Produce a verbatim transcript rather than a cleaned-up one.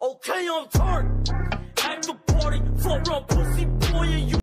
Okay, I'm turned. At the party, float around pussy boy and you